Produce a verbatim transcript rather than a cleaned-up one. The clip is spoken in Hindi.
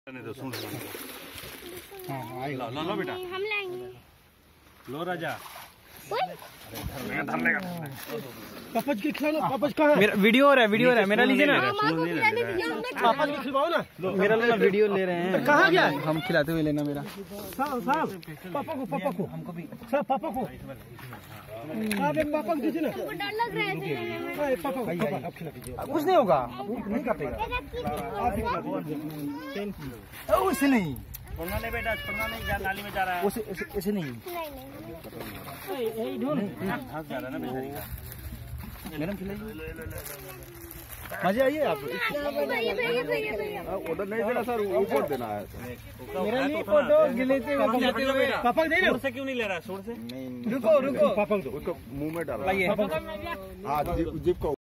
तो सुन हाँ लो लो लो बेटा, हम लाएंगे। लो राजा। पापा जी खिला लो। पापा जी कहाँ है? मेरा वीडियो हो रहा है, वीडियो हो रहा है, मेरा लीजिए ना। पापा जी खिलवाओ ना। मेरा लेना, वीडियो ले रहे हैं। कहाँ गया है? हम खिलाते हुए लेना मेरा। साहब साहब पापा को पापा को हमको भी साहब पापा को आप एक पापा को दीजिए ना। हमको डर लग रहा है देने में। हाँ, एक पापा को पापा आप खिला दीजिए। कुछ नहीं होगा, नहीं काटेगा। आप खिला दीजिए। उसे नहीं, छोड़ना नहीं बेटा, छोड़ना नहीं, जा नाली में जा रहा है। उसे ऐसे नहीं। नहीं नहीं घास जा रहा है ना बेचारी का। मैडम खिलाइए, मजे आइए आप। भैया भैया भैया भैया उधर नहीं देना सर, ऊपर देना है। मेरा नहीं फोटो गिलेते हुए खिलाते हुए। पापा को दे सूर से क्यों नहीं ले रहा? सूर से रुको रुको, पापा को दो। उसको मुंह में डाला। लाइए। हाँ, जिप को